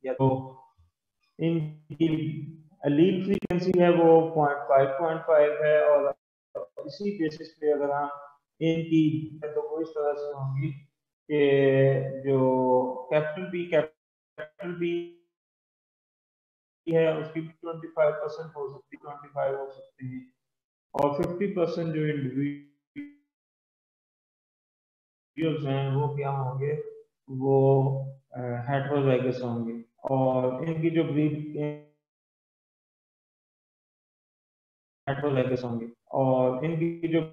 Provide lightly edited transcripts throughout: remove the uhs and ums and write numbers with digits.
किया। तो इनकी लीड फ्रीक्वेंसी है वो 0.5 है, और इसी बेसिस पे अगर हम इनकी तो वो इस तरह से होंगी कि जो कैपिटल बी है उसकी 25% हो सकती है, 25 हो सकती है, और 50% जो इंडिविजुअल्स हैं वो क्या होंगे, वो हेटेरोजाइगस होंगे। और इनकी जो हेटेरोजाइगस होंगे, और इनकी जो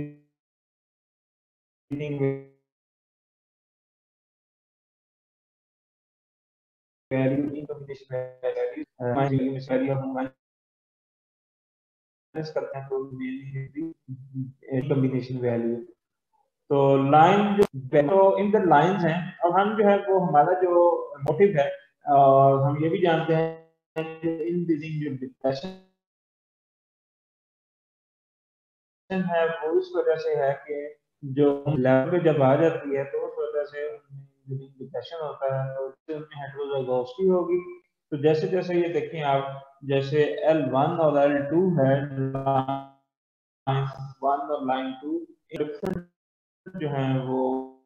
ब्रीडिंग वैल्यू, इनकम्बिनेशन वैल्यू हम माइनस करते हैं तो कम्बिनेशन वैल्यू। तो लाइन जो तो इन द लाइंस हैं, और हम जो है वो हमारा जो मोटिव है, और हम ये भी जानते हैं कि इन दिसिंग जो डिप्रेशन है वो इस वजह से है कि जो लेवल पे जब आ जाती है तो उस वजह से डिप्रेशन होता है, तो उससे उनमें हेटेरोजाइगोसिटी होगी। तो जैसे जैसे ये देखें आप, जैसे L1 और L2 है, लाइन 1 और लाइन 2 डिफरेंट जो है वो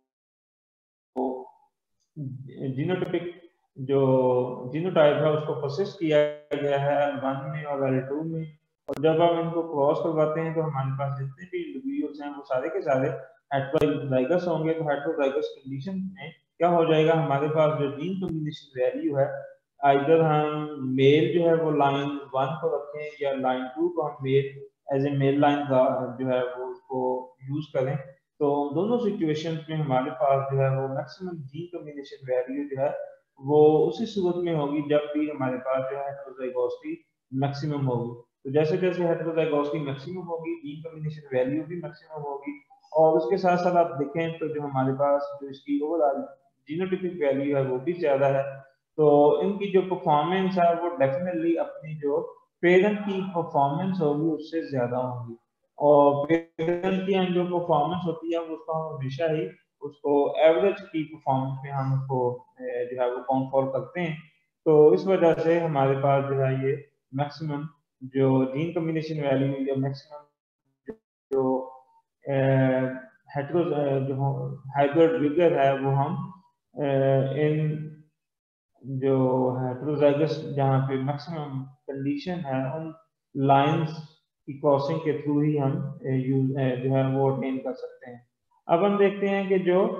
जीनोटाइपिक जो जीनोटाइप है उसको प्रोसेस किया गया है L1 में और L2 में। और जब हम इनको क्रॉस करवाते हैं तो हमारे पास जितने भी इंडिविजुअल्स हैं वो सारे के सारे हेटेरोजाइगस होंगे। तो हेटेरोजाइगस कंडीशन में क्या हो जाएगा, हमारे पास जो जीन कॉम्बिनेशन वैल्यू है, आइदर हम मेल जो है वो लाइन 1 को रखें या लाइन 2 को हम male as a male line जो है वो उसको यूज करें। तो दोनों सिचुएशंस में हमारे पास जो है वो मैक्सिमम जीन कॉम्बिनेशन वैल्यू जो है वो उसी सूरत में होगी जब भी हमारे पास जो है हेटेरोजाइगोसिटी मैक्सिमम होगी। तो जैसे जैसे हेटेरोजाइगोसिटी मैक्सिमम होगी, जीन कॉम्बिनेशन वैल्यू भी मैक्सिमम होगी। और उसके साथ साथ आप देखें तो जो हमारे पास जो इसकी ओवरऑल जीनोटिपिक वैल्यू है वो भी ज्यादा है। तो इनकी जो परफॉर्मेंस है वो डेफिनेटली अपनी जो पेरेंट की परफॉर्मेंस होगी उससे ज्यादा होगी। और पेरेंट की जो परफॉर्मेंस होती है उसको हम हमेशा ही उसको एवरेज की परफॉर्मेंस में हम उसको जो है वो काउंट फॉर करते हैं। तो इस वजह से हमारे पास जो है ये मैक्सिमम जो जीन कम्बिनेशन वैल्यू या मैक्सिमम जो हेटेरो जो हाइब्रिड विगर है वो हम इन जो हेटेरोजाइगस जहाँ पे मैक्सिमम कंडीशन है उन लाइंस की क्रॉसिंग के थ्रू ही हम यूज जो है वो अटेन कर सकते हैं। अब हम देखते हैं कि जो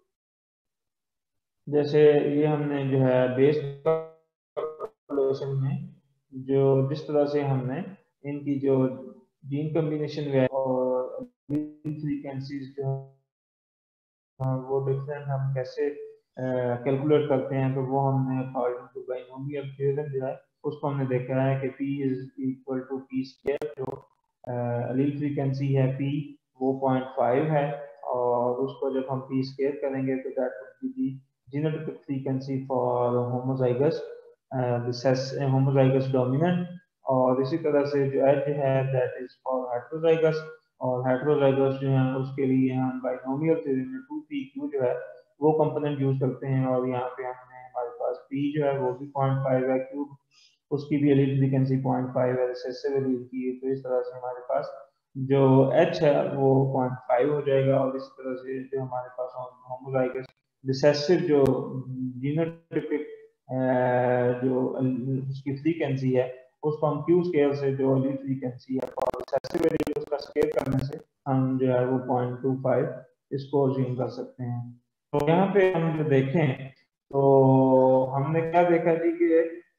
जैसे ये हमने जो है बेस पॉपुलेशन में जो जिस तरह से हमने इनकी जो जीन कम्बिनेशन और फ्रीक्वेंसीज जो वो डिफरेंट हम कैसे कैलकुलेट करते हैं, तो वो हमने अकॉर्डिंग टू बाइनोमियल थ्योरम जो है उसको हमने देखा है कि P is equal to P square. जो एलील फ्रीक्वेंसी है P वो 0.5 है, और उसको जब हम पी स्क्वायर करेंगे तो that would be the genotypic frequency for homozygous homozygous dominant. और इसी तरह से जो एच है दैट इज फॉर हेटेरोजाइगस, और हेटेरोजाइगस जो है उसके लिए हम बाइनोमियल थ्योरम में 2pq जो है वो कंपोनेंट यूज करते हैं। और यहाँ पे हमने हमारे पास p जो है वो भी 0.5 है, क्यूब उसकी भी एलील फ्रीक्वेंसी 0.5 है, रिसेसिव एलील की। तो इस तरह से हमारे पास जो h है वो 0.5 हो जाएगा। और इस तरह से जो हमारे पास होमोजाइगस रिसेसिव जो जीनोटिपिक जो उसकी फ्रीक्वेंसी है उसको हम क्यू स्केल से जो एलील फ्रीक्वेंसी है और रिसेसिव एलील उसका स्केल करने से हम जो है वो 0.25 इसको अज्यूम कर सकते हैं। तो यहाँ पे हम जो देखें तो हमने क्या देखा जी कि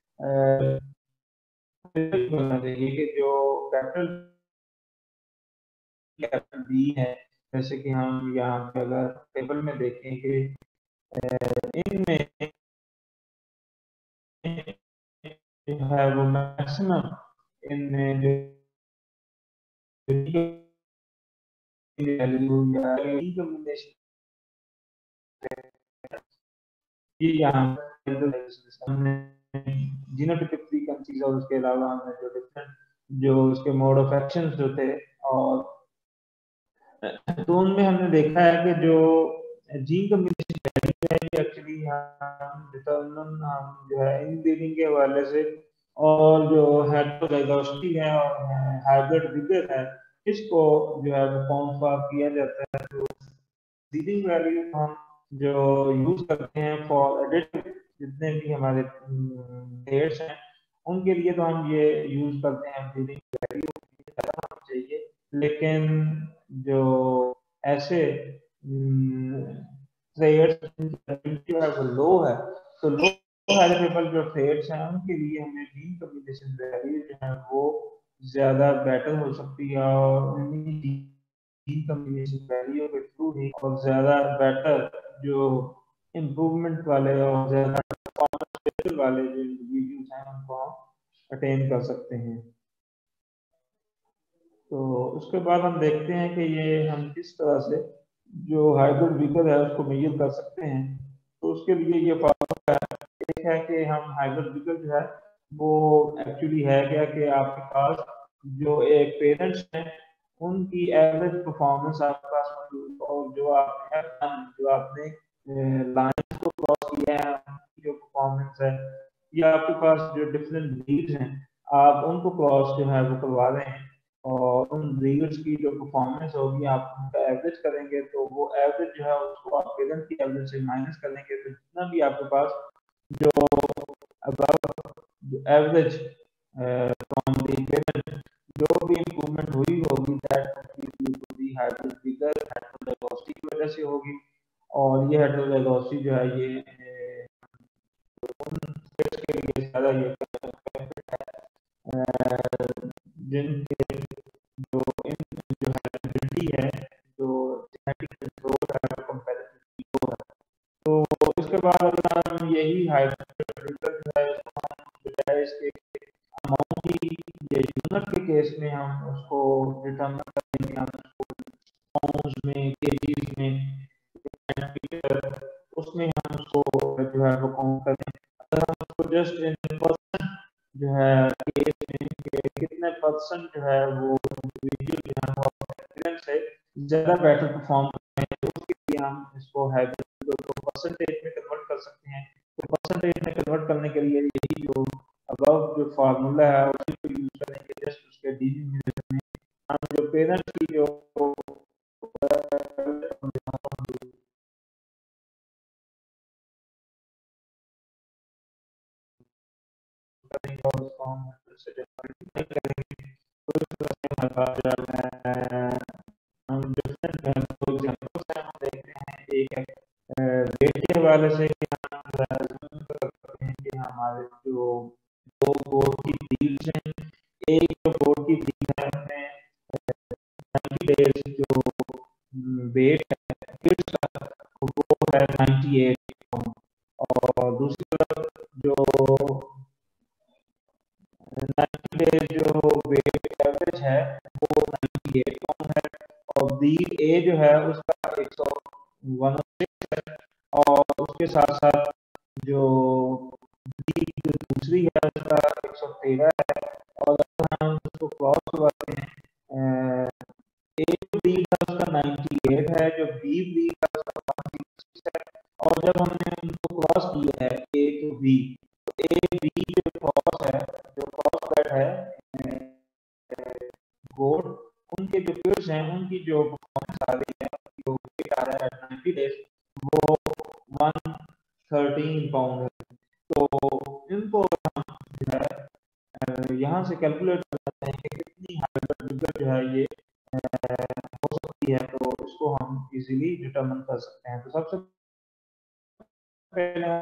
बोलना चाहिए कि जो कैपिटल बी है, जैसे कि हम यहाँ पे अगर टेबल में देखें कि इनमें है वो मैक्सिमम इनमें जो वैल्यू या कम्बिनेशन ये यहाँ हमने जीनोटिपिक फ्रीक्वेंसीज और उसके अलावा हमने जो डिफरेंट जो उसके मोड ऑफ एक्शन जो थे, और तो उनमें हमने देखा है कि जो जीन कम्बिनेशन वैल्यू है एक्चुअली हम डिटरमिन हम जो है इन ब्रीडिंग के हवाले से और जो हेटेरोजाइगोसिटी है और हाइब्रिड विगर है इसको जो है वो कॉन्फर्म किया जाता है। तो ब्रीडिंग वैल्यू हम जो यूज करते हैं फॉर एडिटिव जितने भी हमारे पेयर्स हैं उनके लिए तो हम ये यूज करते हैं ब्रीडिंग वैल्यू चाहिए, लेकिन जो ऐसे प्लेयर्स जो है वो लो है तो लो हेल्पेबल जो प्लेयर्स हैं उनके लिए हमें जीन कम्बिनेशन वैल्यू जो है वो ज्यादा बेटर हो सकती है और उन्हीं जीन कम्बिनेशन वैल्यू के थ्रू ही और ज्यादा बेटर जो इम्प्रूवमेंट वाले और ज्यादा परफॉर्मेंस वाले जो इंडिविजुअल्स हैं उनको हम अटेन कर सकते हैं। तो उसके बाद हम देखते हैं कि ये हम किस तरह से जो हाइब्रिड व्हीकल है उसको मेजर कर सकते हैं। तो उसके लिए ये फार्मूला एक है कि हम हाइब्रिड व्हीकल जो है वो एक्चुअली है क्या कि आपके पास जो एक पेरेंट्स हैं उनकी एवरेज परफॉर्मेंस आपके पास मौजूद और जो आपने लाइन को क्रॉस किया है उनकी जो परफॉर्मेंस है या आपके पास जो डिफरेंट ब्रीड्स हैं आप उनको क्रॉस जो है वो करवा रहे हैं और उन ब्रीड्स की जो परफॉर्मेंस होगी आप उनका एवरेज करेंगे तो वो एवरेज जो है उसको आप पेरेंट की एवरेज से माइनस करेंगे तो जितना भी आपके पास जो about average from the parent जो भी इंप्रूवमेंट हुई होगी that due to the hybrid vigour heterozygosity की वजह से होगी। और ये हेटेरोजाइगोसिटी जो है ये उन स्टेट्स के लिए ज्यादा ये जिनके जो इन जो हेरिडिटी है जो जेनेटिक कंट्रोल है कंपैरेटिवली लो है। तो इसके बाद अगर हम यही हाइब्रिड जो है इसको हम बजाय इसके अमाउंट की या यूनिट के केस में हम उसको डिटरमिन करेंगे हम उसको पाउंड्स में केजीज में उसमें हम उसको जो है वो काउंट करें। अगर हम उसको जस्ट इन परसेंट जो है केस में कितने परसेंट जो है वो इंडिविजुअल जो है वो अपने से ज्यादा बेटर परफॉर्म करें तो उसके लिए हम इसको हाइब्रिड को परसेंटेज में कन्वर्ट कर सकते हैं। तो परसेंटेज में कन्वर्ट करने के लिए यही जो अबव जो फार्मूला है उसी को यूज करेंगे जस्ट उसके डिनोमिनेटर में हम जो पेरेंट्स की जो करेंगे और उसको हम से डिफाइन करेंगे तो इस तरह से हमारे पास जो है हम डिफरेंट एग्जांपल्स हैं हम देखते हैं एक है वेट के हवाले से हम कर सकते हैं कि हमारे जो दो बोर्ड की ब्रीड्स हैं एक जो बोर्ड की ब्रीड है उसमें 90 डेज जो वेट है किड्स का वो है 98 पाउंड और दूसरी तरफ जो 90 डेज जो वेट एवरेज है वो 98 पाउंड है और ब्रीड ए जो है उसका 101 है और उसके साथ साथ जो ब्रीड जो दूसरी है उसका 113 है और अगर हम उसको क्रॉस करवाते हैं ए ब्रीड का उसका 98 है जो बी ब्रीड का उसका 106 है और जब हमने उनको क्रॉस किया है ए टू बी तो ए बी जो क्रॉस है जो क्रॉस ब्रेड है गोड उनके जो किड्स हैं उनकी जो परफॉर्मेंस आ रही है जो वेट आ रहा है 90 डेज वो 113 पाउंड है। तो इनको हम जो है यहाँ से कैलकुलेट करते हैं कि कितनी हाइब्रिड फिगर जो है ये हो सकती है तो इसको हम इजीली डिटरमिन कर सकते हैं। तो सबसे पहले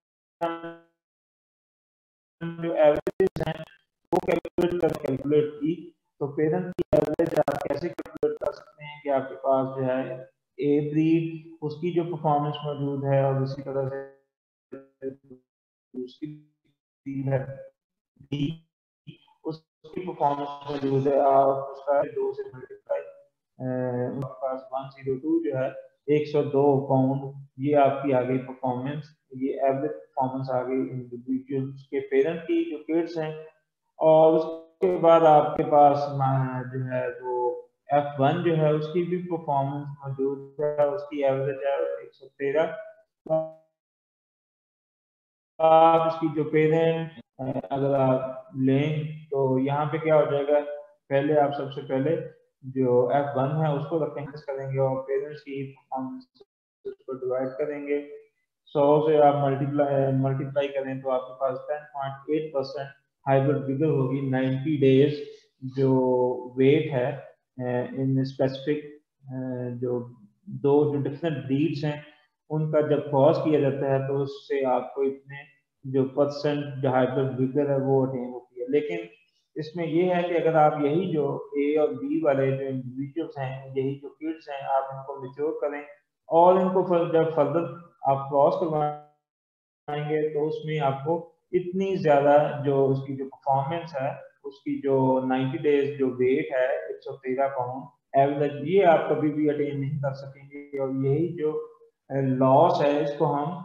जो एवरेज हैं वो कैलकुलेट की तो पेरेंट की एवरेज आप कैसे कैलकुलेट कर सकते हैं कि आपके पास जो है ए ब्रीड उसकी जो परफॉर्मेंस मौजूद है और इसी तरह से दूसरी ब्रीड है बी उसकी परफॉर्मेंस मौजूद है आप उसका 2 से मल्टीप्लाई आपके पास 102 जो है 102 पाउंड ये आपकी आ गई परफॉर्मेंस ये एवरेज परफॉर्मेंस आ गई इंडिविजुअल्स के पेरेंट की जो किड्स हैं। और उसके बाद आपके पास जो है वो F1 जो है उसकी भी परफॉर्मेंस मौजूद है उसकी एवरेज है 113 बाद इसकी जो पेरेंट अगर आप लें तो यहाँ पे क्या हो जाएगा, पहले आप सबसे पहले जो F1 है उसको करेंगे और पेरेंट्स की परफॉर्मेंस उसको डिवाइड करेंगे। 100 से आप मल्टीप्लाई करें तो आपके पास 10.8% हाइब्रिड फिगर होगी 90 डेज जो वेट है इन स्पेसिफिक जो जो डिफरेंट ब्रीड्स हैं उनका जब क्रॉस किया जाता है तो उससे आपको इतने जो परसेंट जो हाइब्रिड फिगर है वो अटेन होती है। लेकिन इसमें ये है कि अगर आप यही जो ए और बी वाले जो इंडिविजुअल्स हैं, यही जो किड्स हैं, आप इनको मेच्योर करें और इनको जब फर्दर आप क्रॉस करवाएंगे तो उसमें आपको इतनी ज्यादा जो उसकी जो परफॉर्मेंस है, उसकी जो 90 डेज जो वेट है 113 पाउंड एवरेज, ये आप कभी भी अटेन नहीं कर सकेंगे। और यही जो लॉस है इसको हम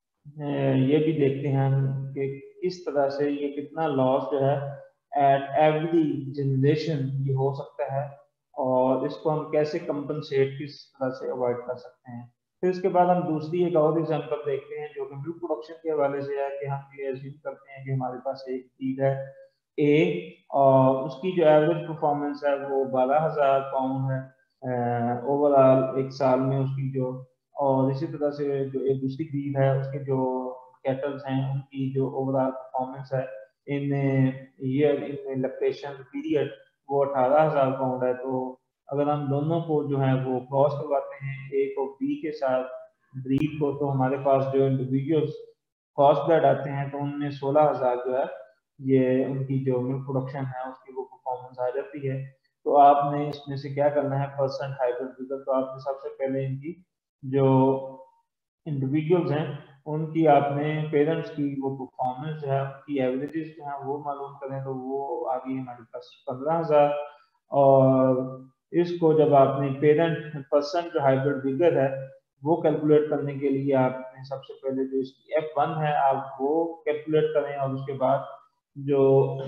ये भी देखते हैं कि किस तरह से ये कितना लॉस जो है एट एवरी जनरेशन ये हो सकता है और इसको हम कैसे कंपनसेट किस तरह से अवॉइड कर सकते हैं। फिर इसके बाद हम दूसरी एक और एग्जांपल देखते हैं जो कि मिल्क प्रोडक्शन के हवाले से है कि हम ये अज्यूम करते हैं कि हमारे पास एक चीज है ए और उसकी जो एवरेज परफॉर्मेंस है वो 12,000 पाउंड है ओवरऑल एक साल में उसकी जो, और इसी तरह से जो एक दूसरी ब्रीड है उसके जो कैटल्स हैं उनकी जो ओवरऑल परफॉर्मेंस है in year in lactation period वो 18,000 पाउंड है। तो अगर हम दोनों को जो है वो क्रॉस करवाते हैं ए को बी के साथ ब्रीड को, तो हमारे पास जो इंडिविजुअल्स क्रॉस ब्रेड आते हैं तो उनमें 16,000 जो है ये उनकी जो मिल्क प्रोडक्शन है उसकी वो परफॉर्मेंस आ जाती है। तो आपने इसमें से क्या करना है परसेंट हाइब्रिड फिगर, तो आपने सबसे पहले इनकी जो इंडिविजुअल्स हैं उनकी आपने पेरेंट्स की वो परफॉर्मेंस जो है उनकी एवरेजेस जो है वो मालूम करें तो वो आ गई हमारे पास 15,000। और इसको जब आपने पेरेंट परसेंट जो हाइब्रिड फिगर है वो कैलकुलेट करने के लिए आपने सबसे पहले जो इसकी F1 है आप वो कैलकुलेट करें और उसके बाद जो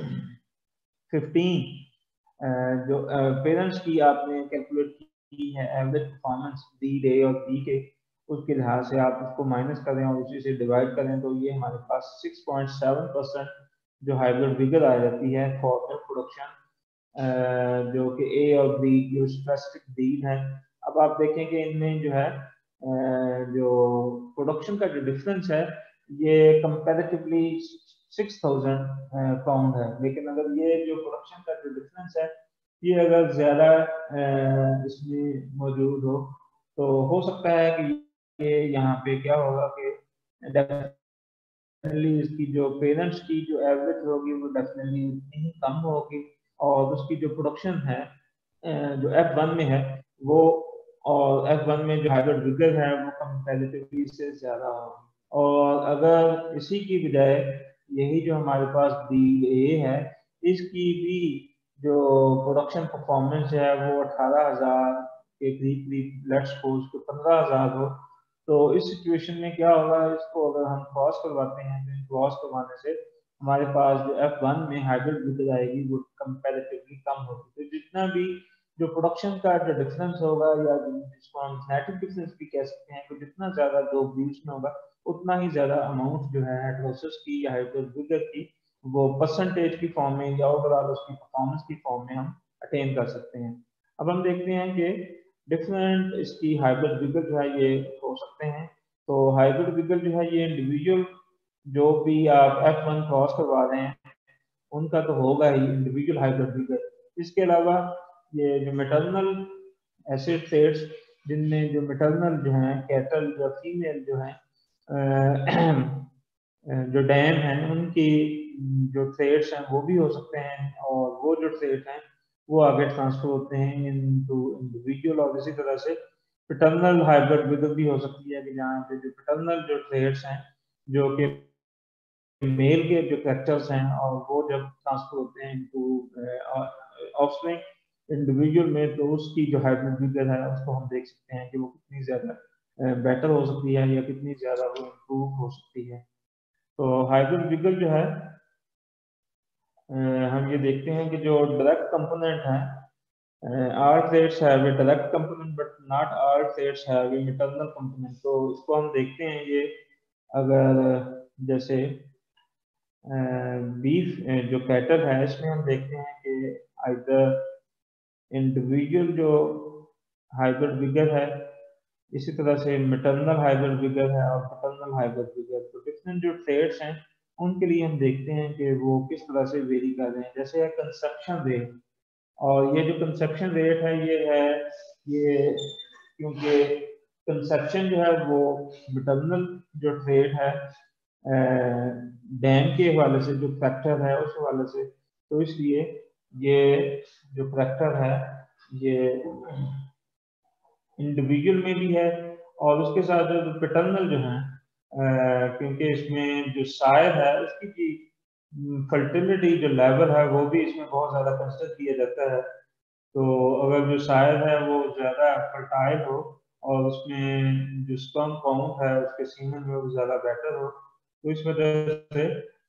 15 जो पेरेंट्स की आपने कैलकुलेट की है एवरेज परफॉर्मेंस डी डे और बी के, उसके लिहाज से आप उसको माइनस करें और उसी से डिवाइड करें तो ये हमारे पास 6.7% जो हाइब्रिड फिगर आ जाती है फॉर मिल्क प्रोडक्शन जो कि ए और बी जो स्पेसिफिक ब्रीड है। अब आप देखें कि इनमें जो है जो प्रोडक्शन का जो डिफरेंस है ये कंपैरेटिवली 6,000 पाउंड है, लेकिन अगर ये जो प्रोडक्शन का जो डिफरेंस है ये अगर ज्यादा इसमें मौजूद हो तो हो सकता है कि ये यहाँ पे क्या होगा कि डेफिनेटली इसकी जो पेरेंट्स की जो एवरेज होगी वो डेफिनेटली उतनी ही कम होगी और उसकी जो प्रोडक्शन है जो F1 में है वो, और F1 में जो हाइब्रिड विगर है वो कंपैरेटिवली इससे ज्यादा होगी। और अगर इसी की बजाय यही जो हमारे पास डी ए है इसकी भी जो प्रोडक्शन परफॉर्मेंस है वो 18,000 के करीब करीब, लेट्स सपोज को 15,000 हो, तो इस सिचुएशन में क्या होगा, इसको अगर हम क्रॉस करवाते हैं तो क्रॉस करवाने से हमारे पास जो F1 में हाइब्रिड विगर आएगी वो कंपैरेटिवली कम होगी। तो जितना भी जो प्रोडक्शन का जो डिफरेंस होगा या जिसको हम जेनेटिक डिफरेंस भी कह सकते हैं, तो जितना ज्यादा दो ब्रीड्स में होगा उतना ही ज्यादा अमाउंट जो है हेटेरोसिस की या हाइब्रिड विगर की वो परसेंटेज की फॉर्म में या ओवरऑल उसकी परफॉर्मेंस की फॉर्म में हम अटेन कर सकते हैं। अब हम देखते हैं कि डिफरेंट इसकी हाइब्रिड विगर जो है ये हो सकते हैं। तो हाइब्रिड विगर जो है ये इंडिविजुअल जो भी आप F1 क्रॉस करवा रहे हैं उनका तो होगा ही इंडिविजुअल हाइब्रिड विगर। इसके अलावा ये जो मेटरनल एसिड ट्रेड्स जिनमें जो मेटरनल जो हैं कैटल या फीमेल जो हैं जो डैम हैं उनकी जो ट्रेड्स हैं वो भी हो सकते हैं और वो जो ट्रेड हैं वो आगे ट्रांसफर होते हैं इनटू इंडिविजुअल। और इसी तरह से पैटर्नल हाइब्रिड विगर भी हो सकती है कि जहाँ पे जो पैटर्नल जो ट्रेड्स हैं जो कि मेल के जो कैरेक्टर्स हैं और वो जब ट्रांसफर होते हैं इनटू ऑफस्प्रिंग इंडिविजुअल में तो उसकी जो हाइब्रिड विगर है उसको हम देख सकते हैं कि वो कितनी ज्यादा बेटर हो सकती है या कितनी ज्यादा वो इम्प्रूव हो सकती है। तो हाइब्रिड विगर जो है हम ये देखते हैं कि जो डायरेक्ट कंपोनेंट है all traits have a direct component but not all traits have a maternal component। तो इसको हम देखते हैं ये अगर जैसे बीफ जो कैटल है इसमें हम देखते हैं कि आइदर इंडिविजुअल जो हाइब्रिड विगर है, इसी तरह से मैटरनल हाइब्रिड विगर है और पैटर्नल हाइब्रिड विगर। तो डिफरेंट जो ट्रेड्स हैं उनके लिए हम देखते हैं कि वो किस तरह से वेरी कर रहे हैं। जैसे है कंसेप्शन रेट, और ये जो कंसेप्शन रेट है ये क्योंकि कंसेप्शन जो है वो मैटरनल जो ट्रेड है डैम के हवाले से जो फैक्टर है उस हवाले से, तो इसलिए ये जो फैक्टर है ये इंडिविजुअल में भी है। और उसके साथ जो पैटर्नल जो है क्योंकि इसमें जो शायर है उसकी की फर्टिलिटी जो लेवल है वो भी इसमें बहुत ज़्यादा कंसिडर किया जाता है। तो अगर जो शायर है वो ज़्यादा फर्टाइल हो और उसमें जो स्पर्म काउंट है उसके सीमन में वो ज़्यादा बेटर हो, तो इस वजह से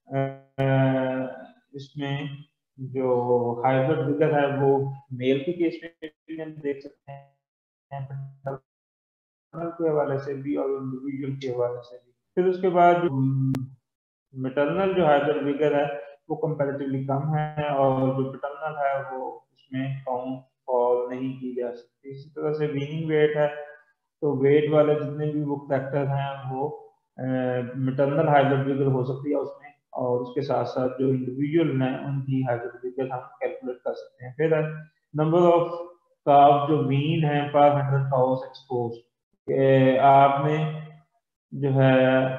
इसमें जो हाइब्रिड विगर है वो मेल के केस में भी हम देख सकते हैं के हवाले से भी और इंडिविजुअल के हवाले से भी। फिर उसके बाद मैटरनल जो हाइब्रिड विगर है वो कंपैरेटिवली कम है और जो पैटर्नल है वो उसमें काउंट फॉल नहीं की जा सकती। इसी तरह से वीनिंग वेट है, तो वेट वाले जितने भी वो फैक्टर हैं वो मैटरनल हाइब्रिड विगर हो सकती है उसमें, और उसके साथ साथ जो इंडिविजुअल हैं उनकी हाइब्रिड विगर हम कैलकुलेट कर सकते हैं। फिर नंबर ऑफ काव जो वीन है पर 100 काउस एक्सपोज, आपने जो है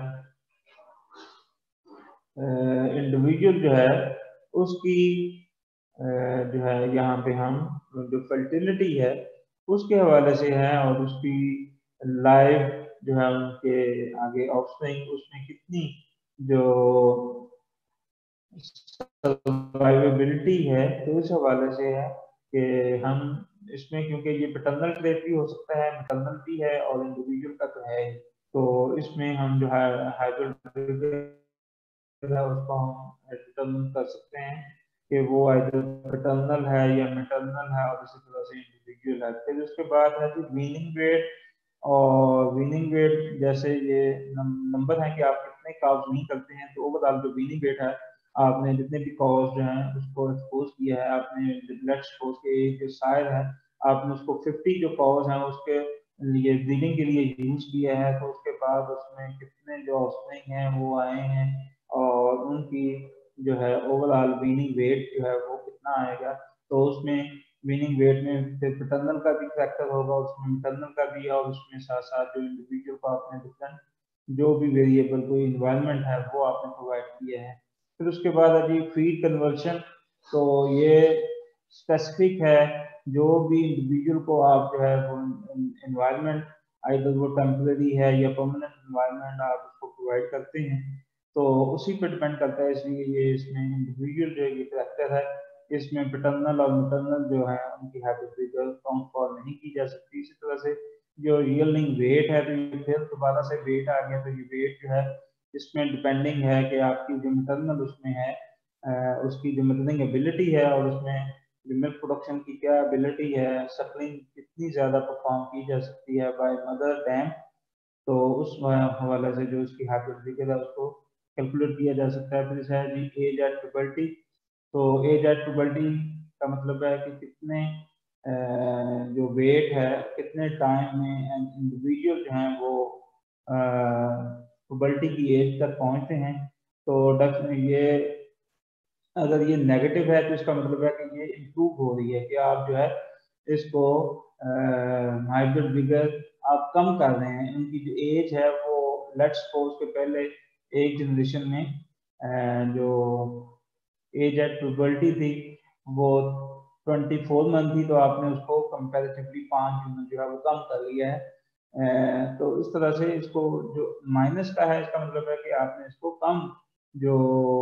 इंडिविजुअल जो है उसकी जो है यहाँ पे हम जो फर्टिलिटी है उसके हवाले से है और उसकी लाइफ जो है उनके आगे ऑफस्प्रिंग उसमें कितनी जो सर्वाइवेबिलिटी है, तो इस हवाले से है कि हम इसमें, क्योंकि ये पैटर्नल ट्रेट भी हो सकता है मैटरनल भी है और इंडिविजुअल का तो है ही, तो इसमें हम जो है हाइब्रिड है उसको हम डिटरमिन कर सकते हैं कि वो आइदर पैटर्नल है या मैटरनल है और इसी तरह से इंडिविजुअल है। फिर उसके बाद है कि वीनिंग वेट, और वीनिंग वेट जैसे ये नंबर है कि आप कितने काउज विन करते हैं, तो ओवरऑल जो वीनिंग वेट है आपने जितने भी काउज जो हैं उसको एक्सपोज किया है, आपने लेट्स सपोज के एक जो शायर है आपने उसको 50 जो काउज हैं उसके लिए ब्रीडिंग के लिए यूज किया है, तो उसके बाद उसमें कितने जो ऑफस्प्रिंग हैं वो आए हैं और उनकी जो है ओवरऑल वीनिंग वेट जो है वो कितना आएगा। तो उसमें वीनिंग वेट में फिर पैटर्नल का भी फैक्टर होगा, उसमें मैटरनल का भी, और उसमें साथ साथ जो इंडिविजुअल को आपने डिफरेंट जो भी वेरिएबल कोई इन्वायरमेंट है वो आपने प्रोवाइड किया है। फिर उसके बाद अभी फीड कन्वर्शन, तो ये स्पेसिफिक है जो भी इंडिविजुअल को आप जो है वो इन्वायरमेंट आइदर वो टेम्परेरी है या परमानेंट इन्वायरमेंट आप उसको प्रोवाइड करते हैं, तो उसी पर डिपेंड करता है। इसलिए ये इसमें इंडिविजुअल जो ये फैक्टर है इसमें पैटर्नल और मैटरनल जो है उनकी हैबिट काउंट फॉर नहीं की जा सकती। इसी तरह से जो यील्डिंग वेट है, तो ये फिर दोबारा से वेट आ गया, तो ये वेट जो है इसमें डिपेंडिंग है कि आपकी जो मैटरनल उसमें है उसकी जो मिल्किंग एबिलिटी है और उसमें जो मिल्क प्रोडक्शन की क्या एबिलिटी है, सप्लिंग कितनी ज़्यादा परफॉर्म की जा सकती है बाय मदर डैम, तो उस हवाले से जो उसकी हाइब्रिड है उसको कैलकुलेट किया जा सकता है। फिर है जी एज एट प्यूबर्टी, तो एज एट प्यूबर्टी का मतलब है कि कितने जो वेट है कितने टाइम में इंडिविजुअल जो हैं वो प्यूबर्टी की एज तक पहुंचते हैं। तो ये अगर ये नेगेटिव है तो इसका मतलब है कि ये इम्प्रूव हो रही है कि आप जो है इसको हाइब्रिड विगर आप कम कर रहे हैं। इनकी जो एज है वो लेट्स सपोज के पहले एक जनरेशन में जो एज एट प्यूबर्टी थी वो 24 मंथ थी, तो आपने उसको कंपैरेटिवली 5 जो है वो कम कर लिया है। तो इस तरह से इसको जो माइनस का है इसका मतलब है कि आपने इसको कम जो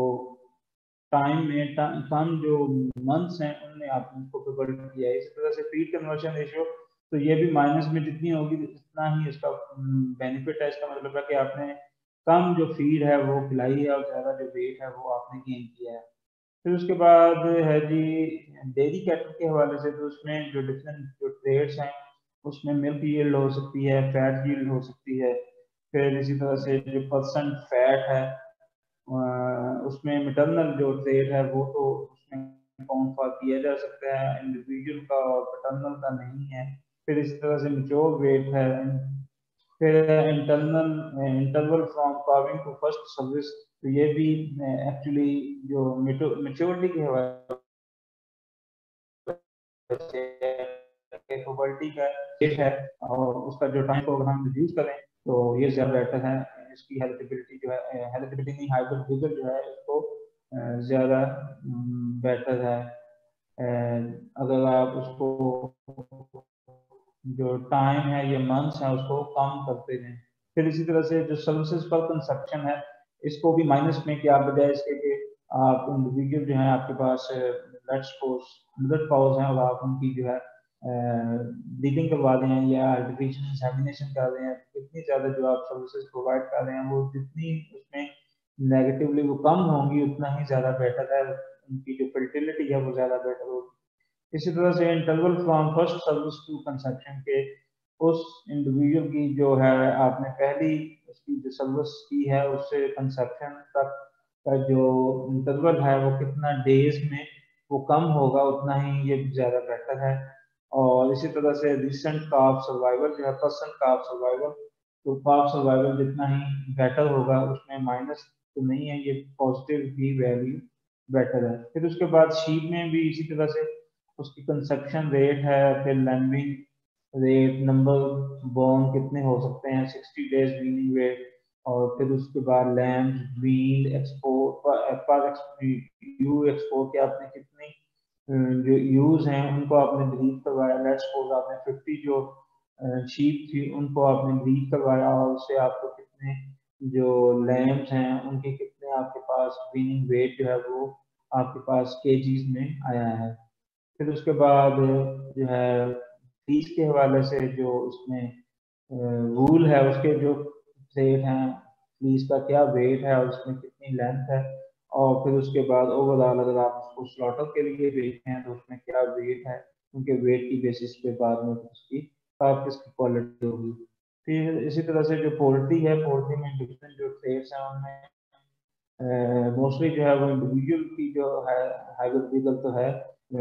टाइम में कम जो मंथ्स हैं उनमें आपने उसको प्रिपेयर किया है। इस तरह से फीड कन्वर्शन रेशियो, तो ये भी माइनस में जितनी होगी उतना ही इसका बेनिफिट है। इसका मतलब है कि आपने कम जो फीड है वो खिलाई है और ज़्यादा जो वेट है वो आपने गेन किया है। फिर उसके बाद है जी डेयरी कैटल के हवाले से, तो उसमें जो डिफरेंट जो ट्रेड्स हैं उसमें मिल्क यील्ड हो सकती है, फैट यील्ड हो सकती है, फिर इसी तरह से जो परसेंट फैट है उसमें मैटरनल जो ट्रेड है वो तो उसमें काउंट फॉर किया जा सकता है, इंडिविजुअल का और पैटर्नल का नहीं है। फिर इस तरह से मैच्योर वेट है, फिर interval from calving to first service, तो ये भी एक्चुअली जो मेच्योरिटी के हवाले से कैपेबिलिटी का रेट है और उसका जो टाइम को अगर हम रिड्यूस करें तो ये ज्यादा बेटर है। इसकी हेल्थेबिलिटी जो है, हेल्थेबिलिटी नहीं, हाइब्रिड फिगर जो है इसको ज्यादा बेटर है। अगर आप उसको जो टाइम है या मंथ्स है उसको कम करते हैं। फिर इसी तरह से जो सर्विसेज पर कंसप्शन है इसको भी माइनस में किया, बजाय इसके कि आप इंडिविजुअल जो है आपके पास लेट्स सपोज 100 काउज हैं और आप उनकी जो है ब्रीडिंग करवा रहे हैं या आर्टिफिशियल इंसेमिनेशन कर रहे हैं, इतनी ज़्यादा जो आप सर्विसेज प्रोवाइड कर रहे हैं वो जितनी उसमें नेगेटिवली वो कम होंगी उतना ही ज़्यादा बेटर है, उनकी जो फर्टिलिटी है वो ज़्यादा बेटर होगी। इसी तरह से interval from first service to conception के उस इंडिविजुअल की जो है आपने पहली उसकी जो सर्विस की है उससे कंसेप्शन तक का जो इंटरवल है वो कितना डेज में वो कम होगा उतना ही ये ज़्यादा बेटर है। और इसी तरह से रिसेंट काफ सर्वाइवल जो है, पर्सन काफ सर्वाइवल, तो काफ सर्वाइवल जितना ही बेटर होगा उसमें माइनस तो नहीं है, ये पॉजिटिव भी वैल्यू बेटर है। फिर उसके बाद शीट में भी इसी तरह से उसकी कंसेप्शन रेट है, फिर लैंडिंग रेट, नंबर बोर्न कितने हो सकते हैं, 60 डेज वीनिंग वेट, और फिर उसके बाद लैंड वीन एक्सपोर्ट पर यू एक्सपोर्ट के आपने कितनी जो यूज हैं उनको आपने ब्रीथ करवाया, लेट्स सपोज आपने 50 जो शीप थी उनको आपने ब्रीथ करवाया और उससे आपको कितने जो लैम्स हैं उनके कितने आपके पास वीनिंग वेट जो है वो आपके पास केजीज में आया है। फिर उसके बाद जो है फीस के हवाले से जो उसमें वूल है उसके जो रेट हैं, फीस का क्या वेट है और उसमें कितनी लेंथ है, और फिर उसके बाद ओवरऑल अगर आप उसको स्लॉटर के लिए बेचते हैं तो उसमें क्या वेट है, उनके वेट की बेसिस पे बाद में उसकी काफ किसकी क्वालिटी होगी। फिर इसी तरह से जो पोल्ट्री है, पोल्ट्री में डिफरेंट जो ट्रेड्स हैं उनमें मोस्टली जो है वो इंडिविजुअल की जो है हाइब्रिड तो है,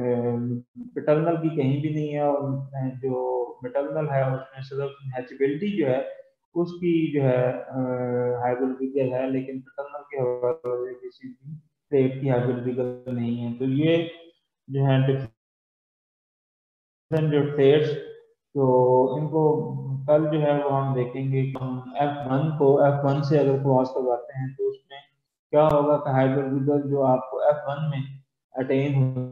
पैटर्नल की कहीं भी नहीं है, और जो मैटरनल है उसमें सिर्फ हैचेबिलिटी जो है उसकी जो है हाइब्रिड है, लेकिन पैटर्नल के हवाले से किसी भी ट्रेड की हाइब्रिड नहीं है। तो ये जो है डिफरेंट जो ट्रेड्स, तो इनको कल जो है वो हम देखेंगे कि हम F1 को F1 से अगर क्रॉस करवाते हैं तो उसमें क्या होगा कि हाइब्रिड जो आपको F1 में अटेन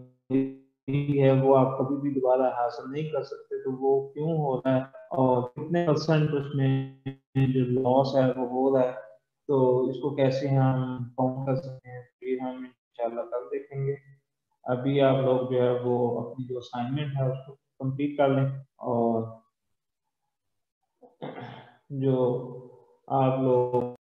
हुई है वो आप कभी भी दोबारा हासिल नहीं कर सकते, तो वो क्यों हो रहा है और कितने परसेंट उसमें जो लॉस है वो हो रहा है, तो इसको कैसे हम काउंट कर सकते हैं ये हम इंशाल्लाह कल देखेंगे। अभी आप लोग जो है वो अपनी जो असाइनमेंट है उसको कंप्लीट कर लें, और जो आप लोग